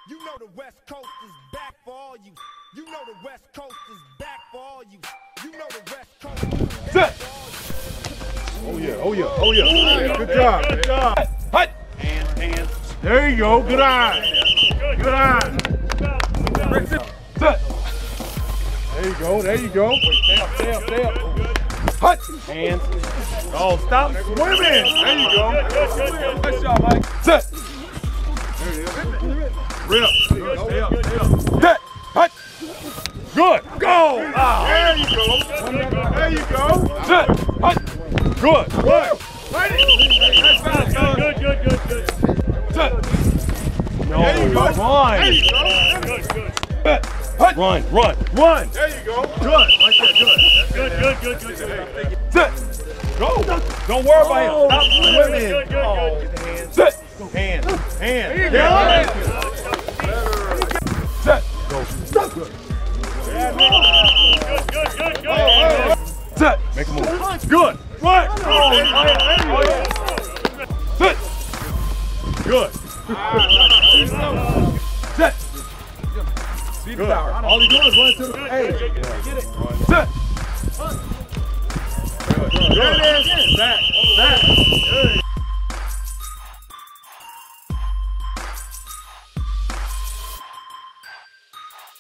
You know the West Coast is back for all you. You know the West Coast is back for all you. You know the West Coast is back for all you. Oh yeah, oh yeah, oh yeah. Good job, good job. Hut. Hands. There you go, good eye. Good eye. There you go, there you go. Stay up. Hut. Hands. Oh, stop swimming. There you go. Nice job, Mike. Set. There it is. Rip. Stay up. Set. Hut. Good. Go. Ah. There you go. There you go. Set. Hut. Good. Good. Good. Set. No. There you go. Run. There you go. Good. Hut. Run. There you go. Good. Right there. Good. Set. Go. Don't worry about him. Stop swimming. Good. Set. Hands. There you go. Set. Go. Good. Good. Set. Make a move. Good. Right. Set. Good. Set. Good. All he doing is running to the edge. Get it. Set. There it is. Set.